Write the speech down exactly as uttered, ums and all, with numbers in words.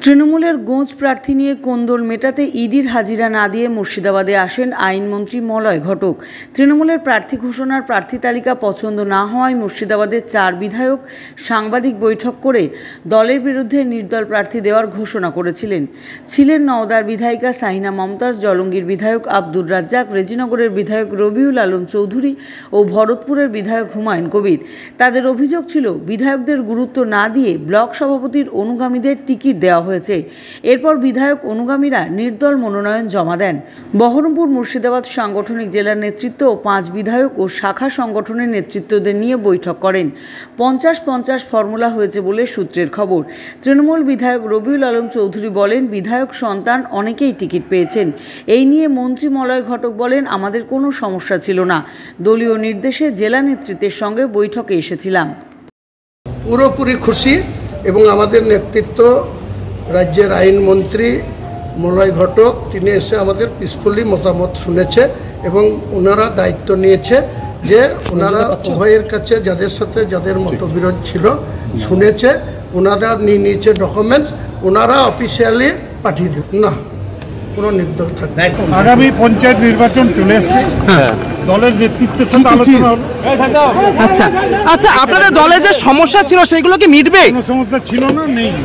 তৃণমূলের গোঁজ প্রার্থী নিয়ে কোন্দল মেটাতে ইডির হাজিরা না দিয়ে মুর্শিদাবাদে আসেন আইনমন্ত্রী মলয় ঘটক। তৃণমূলের প্রার্থী ঘোষণার প্রার্থী তালিকা পছন্দ না হওয়ায় মুর্শিদাবাদের চার বিধায়ক সাংবাদিক বৈঠক করে দলের বিরুদ্ধে নির্দল প্রার্থী দেওয়ার ঘোষণা করেছিলেন। ছিলেন নওদার বিধায়িকা সাহিনা মমতাজ, জলঙ্গির বিধায়ক আব্দুর রাজ্জাক, রেজিনগরের বিধায়ক রবিউল আলম চৌধুরী ও ভরতপুরের বিধায়ক হুমায়ুন কবির। তাদের অভিযোগ ছিল বিধায়কদের গুরুত্ব না দিয়ে ব্লক সভাপতির অনুগামীদের টিকিট দেওয়া হয়েছে। এরপর বিধায়ক অনুগামীরা নির্দল মনোনয়ন জমা দেন। বহরমপুর মুর্শিদাবাদ সাংগঠনিক জেলার নেতৃত্ব ও পাঁচ বিধায়ক ও শাখা সংগঠনের নেতৃত্বদের নিয়ে বৈঠক করেন। পঞ্চাশ পঞ্চাশ ফর্মুলা হয়েছে বলে সূত্রের খবর। তৃণমূল বিধায়ক রবিউল আলম চৌধুরী বলেন, বিধায়ক সন্তান অনেকেই টিকিট পেয়েছেন। এই নিয়ে মন্ত্রী মলয় ঘটক বলেন, আমাদের কোনো সমস্যা ছিল না, দলীয় নির্দেশে জেলা নেতৃত্বের সঙ্গে বৈঠকে এসেছিলাম। পুরোপুরি খুশি এবং আমাদের নেতৃত্ব রাজ্যের আইনমন্ত্রী মলয় ঘটক তিনি এসে আমাদের পিসফুলি মতামত শুনেছে এবং ওনারা দায়িত্ব নিয়েছে যে ওনারা উভয়ের কাছে যাদের সাথে যাদের মতবিরোধ ছিল শুনেছে, ওনারা নিয়ে নিয়েছে ডকুমেন্টস, ওনারা অফিসিয়ালি পাঠিয়ে দেন না কোনো নির্দল থাকবে। আগামী পঞ্চায়েত নির্বাচন চলে আসছে, দলের নেতৃত্বের সাথে আলোচনা হলো। আচ্ছা আচ্ছা, আপনাদের দলে যে সমস্যা ছিল সেগুলো কি মিটবে? কোনো সমস্যা ছিল না, নেই।